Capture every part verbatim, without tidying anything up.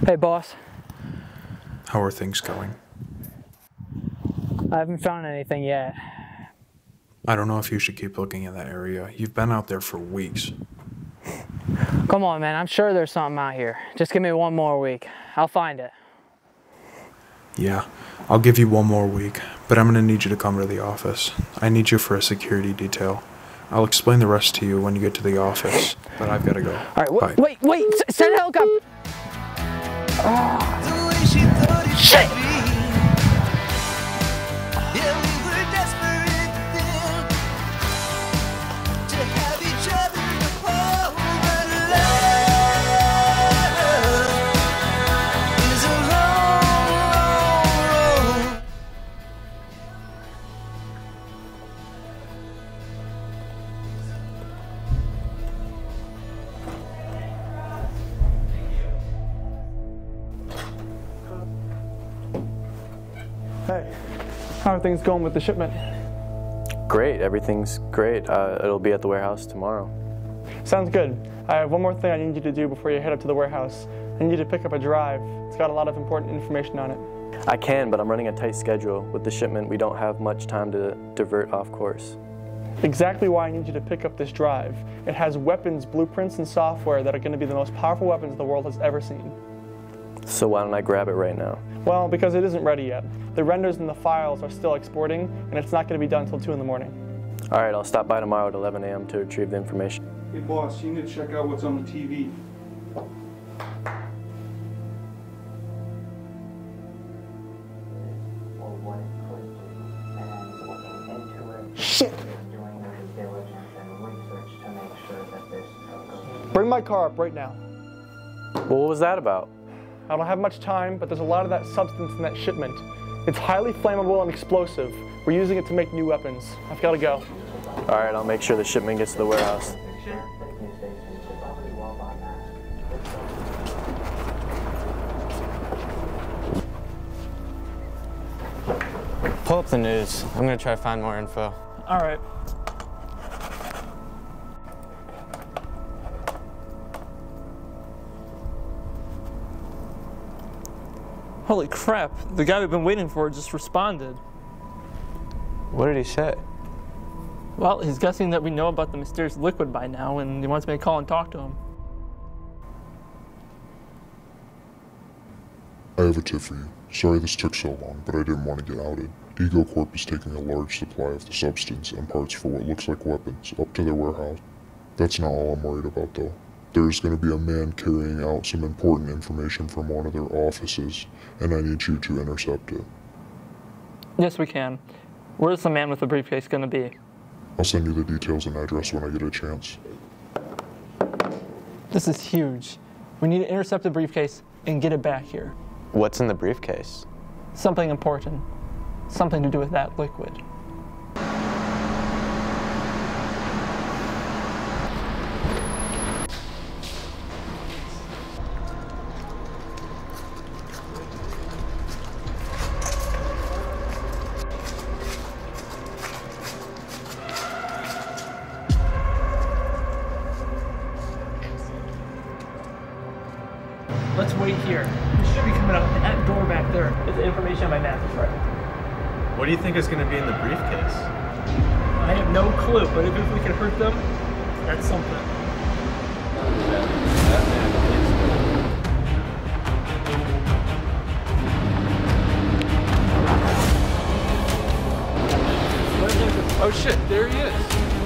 Hey, boss. How are things going? I haven't found anything yet. I don't know if you should keep looking in that area. You've been out there for weeks. Come on, man. I'm sure there's something out here. Just give me one more week. I'll find it. Yeah, I'll give you one more week, but I'm gonna need you to come to the office. I need you for a security detail. I'll explain the rest to you when you get to the office, but I've gotta go. All right, wait, wait, wait, S send a helicopter. Oh. Shit! Hey, how are things going with the shipment? Great, everything's great. Uh, it'll be at the warehouse tomorrow. Sounds good. I have one more thing I need you to do before you head up to the warehouse. I need you to pick up a drive. It's got a lot of important information on it. I can, but I'm running a tight schedule. With the shipment, we don't have much time to divert off course. Exactly why I need you to pick up this drive. It has weapons, blueprints, and software that are going to be the most powerful weapons the world has ever seen. So why don't I grab it right now? Well, because it isn't ready yet. The renders and the files are still exporting, and it's not going to be done until two in the morning. All right, I'll stop by tomorrow at eleven A M to retrieve the information. Hey boss, you need to check out what's on the T V. Shit! Bring my car up right now. Well, what was that about? I don't have much time, but there's a lot of that substance in that shipment. It's highly flammable and explosive. We're using it to make new weapons. I've got to go. All right, I'll make sure the shipment gets to the warehouse. Pull up the news. I'm gonna try to find more info. All right. Holy crap, the guy we've been waiting for just responded. What did he say? Well, he's guessing that we know about the mysterious liquid by now, and he wants me to call and talk to him. I have a tip for you. Sorry this took so long, but I didn't want to get outed. Ego Corp is taking a large supply of the substance and parts for what looks like weapons up to their warehouse. That's not all I'm worried about though. There's going to be a man carrying out some important information from one of their offices, and I need you to intercept it. Yes, we can. Where's the man with the briefcase going to be? I'll send you the details and address when I get a chance. This is huge. We need to intercept the briefcase and get it back here. What's in the briefcase? Something important. Something to do with that liquid. Let's wait here. It should be coming out that door back there. If the information on my map is right. What do you think is going to be in the briefcase? I have no clue, but if, if we can hurt them, that's something. Oh shit, there he is.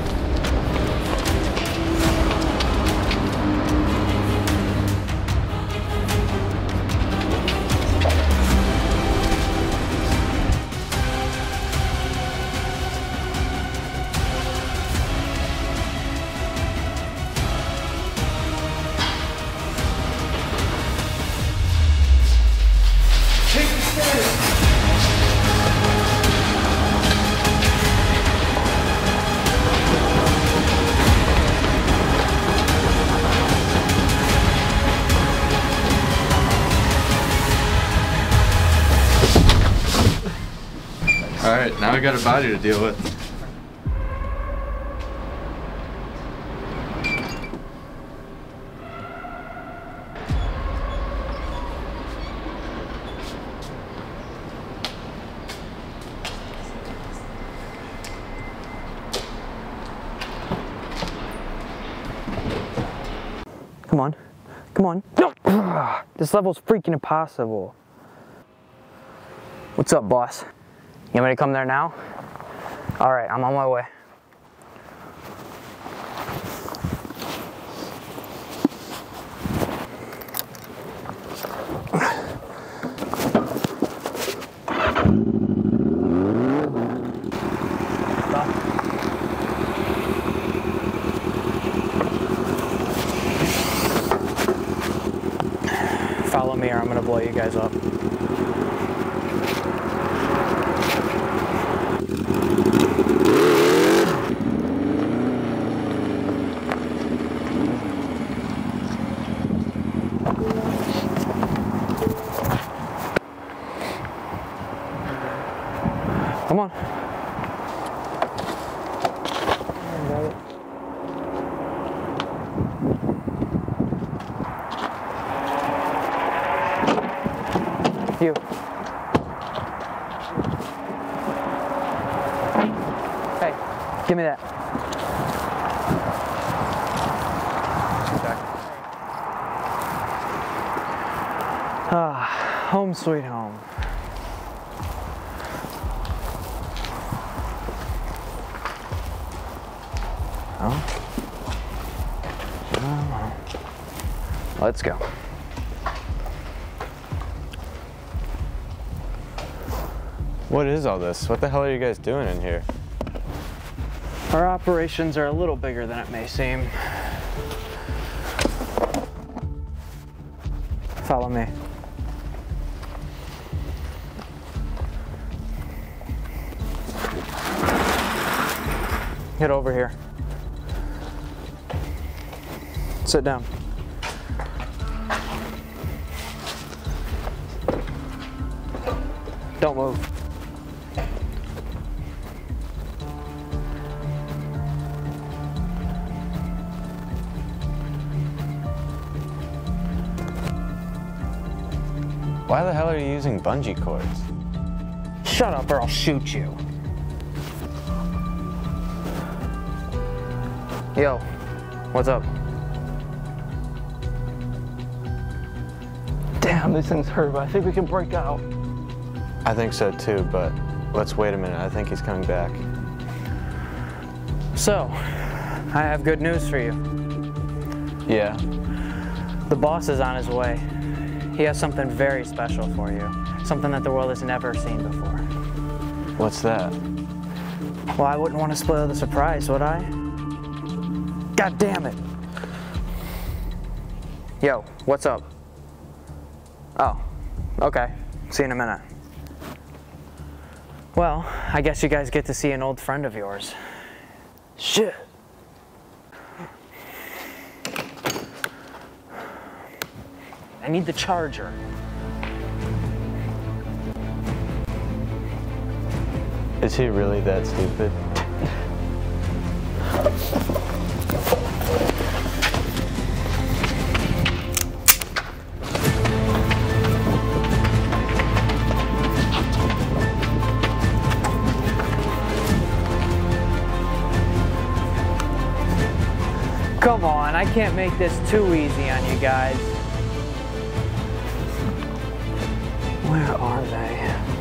Alright, now I got a body to deal with. Come on. Come on. This level's freaking impossible. What's up, boss? You want me to come there now? All right, I'm on my way. Follow me or I'm gonna blow you guys up. Come on. You. Hey, give me that. Ah, home sweet home. Oh. Oh. Let's go. What is all this? What the hell are you guys doing in here? Our operations are a little bigger than it may seem. Follow me. Get over here. Sit down. Don't move. Why the hell are you using bungee cords? Shut up or I'll shoot you. Yo, what's up? Damn, these things hurt, but I think we can break out. I think so too, but let's wait a minute. I think he's coming back. So, I have good news for you. Yeah? The boss is on his way. He has something very special for you. Something that the world has never seen before. What's that? Well, I wouldn't want to spoil the surprise, would I? God damn it. Yo, what's up? Oh, okay. See you in a minute. Well, I guess you guys get to see an old friend of yours. Shit. I need the charger. Is he really that stupid? Come on, I can't make this too easy on you guys. Where are they?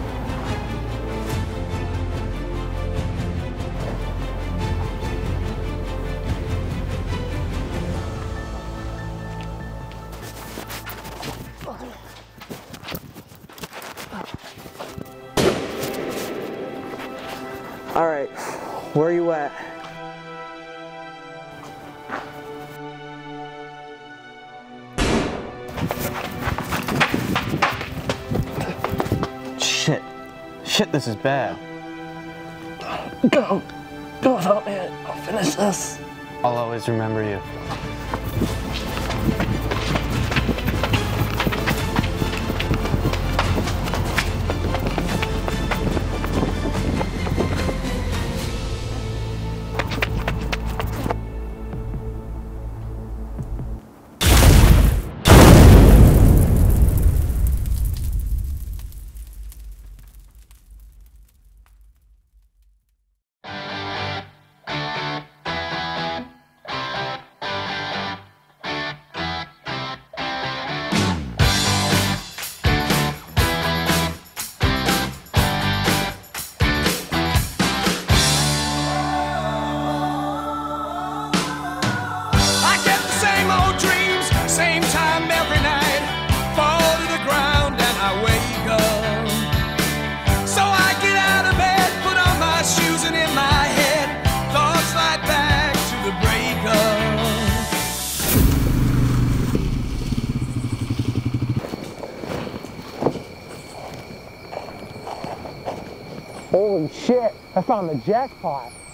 All right, where are you at? Shit. Shit, this is bad. Go. Go without me. I'll finish this. I'll always remember you. Holy shit, I found the jackpot.